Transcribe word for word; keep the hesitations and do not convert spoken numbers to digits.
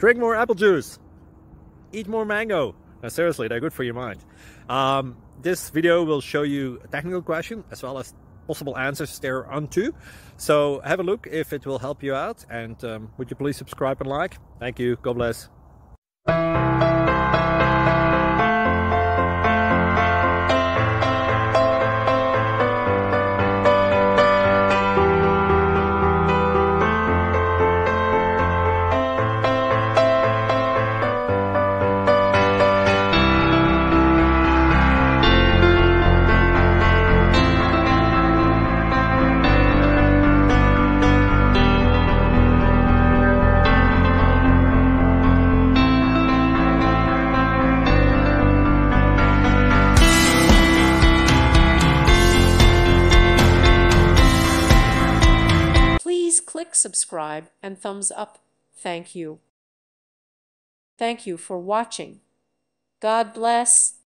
drink more apple juice, eat more mango. No, seriously, they're good for your mind. Um, this video will show you a technical question as well as possible answers thereunto. So have a look if it will help you out, and um, would you please subscribe and like? Thank you. God bless. Please click subscribe and thumbs up. Thank you. Thank you for watching. God bless.